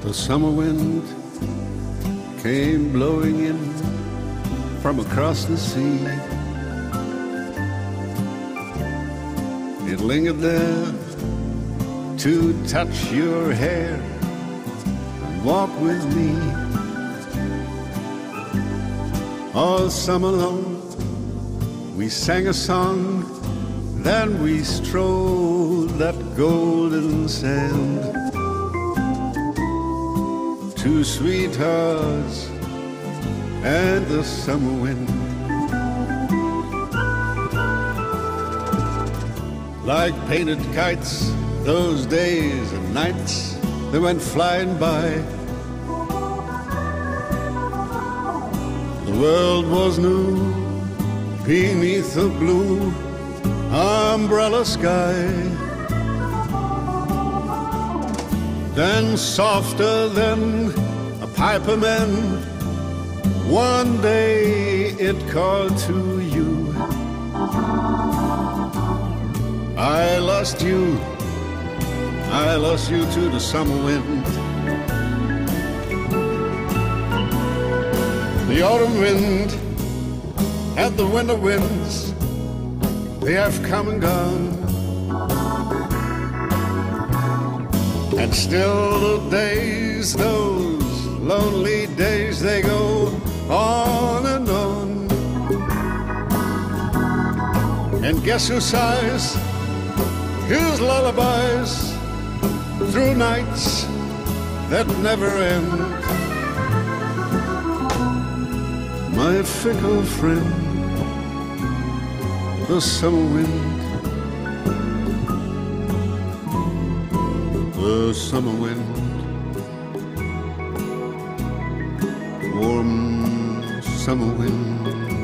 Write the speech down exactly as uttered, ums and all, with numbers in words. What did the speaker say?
The summer wind came blowing in from across the sea. It lingered there to touch your hair and walk with me. All summer long we sang a song, then we strolled that golden sand. Two sweethearts and the summer wind, like painted kites, those days and nights they went flying by. The world was new beneath the blue umbrella sky. Then softer than a piper man, one day it called to you. I lost you, I lost you to the summer wind. The autumn wind and the winter winds, they have come and gone. And still the days, those lonely days, they go on and on. And guess who sighs his lullabies through nights that never end? My fickle friend, the summer wind. The summer wind, warm summer wind.